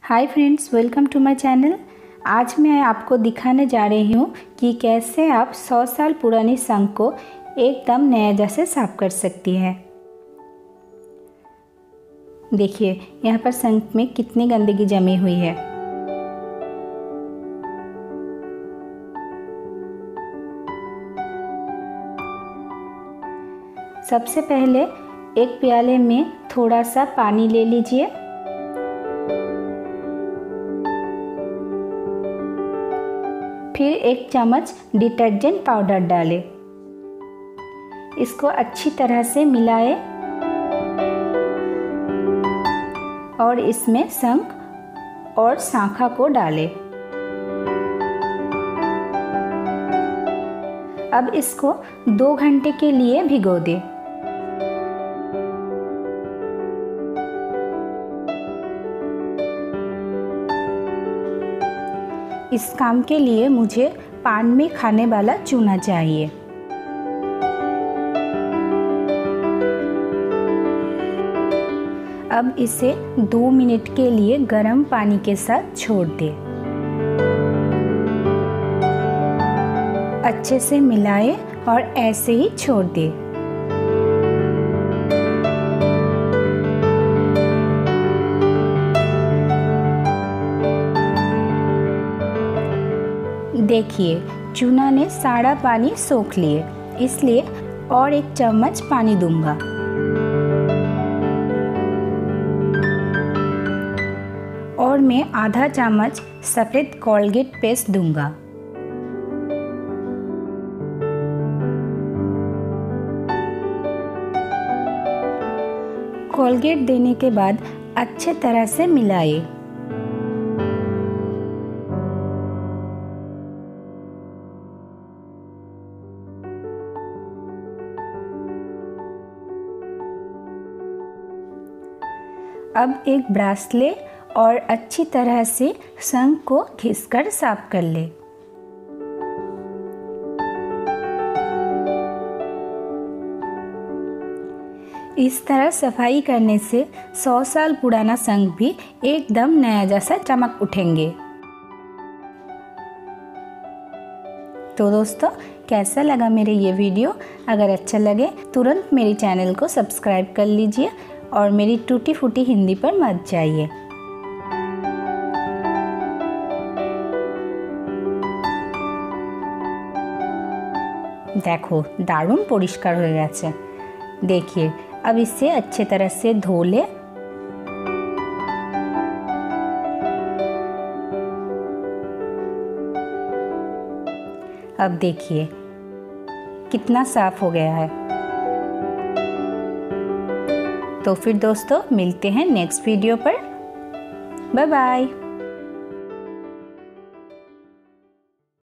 Hi friends, welcome to my channel. आज मैं आपको दिखाने जा रही हूँ कि कैसे आप 100 साल पुरानी शंख को एकदम नया जैसे साफ कर सकती हैं। देखिए यहाँ पर शंख में कितनी गंदगी जमी हुई है। सबसे पहले एक प्याले में थोड़ा सा पानी ले लीजिए। फिर 1 चम्मच डिटर्जेंट पाउडर डालें। इसको अच्छी तरह से मिलाएं और इसमें शंख और शाखा को डालें। अब इसको 2 घंटे के लिए भिगो दें। इस काम के लिए मुझे पान में खाने वाला चूना चाहिए। अब इसे 2 मिनट के लिए गर्म पानी के साथ छोड़ दें। अच्छे से मिलाएं और ऐसे ही छोड़ दें। देखिए चूना ने सारा पानी सोख लिए, इसलिए और 1 चम्मच पानी दूंगा। और मैं आधा चम्मच सफ़ेद कोलगेट पेस्ट दूंगा। कोलगेट देने के बाद अच्छे तरह से मिलाएं। अब एक ब्रश ले और अच्छी तरह से शंख को घिसकर साफ कर ले। इस तरह सफाई करने से 100 साल पुराना शंख भी एकदम नया जैसा चमक उठेंगे। तो दोस्तों, कैसा लगा मेरे ये वीडियो? अगर अच्छा लगे तुरंत मेरे चैनल को सब्सक्राइब कर लीजिए और मेरी टूटी फूटी हिंदी पर मत जाइए। देखो दारुण परिष्कार हो गया। देखिए अब इसे अच्छे तरह से धो ले। अब देखिए कितना साफ हो गया है। तो फिर दोस्तों मिलते हैं नेक्स्ट वीडियो पर। Bye bye.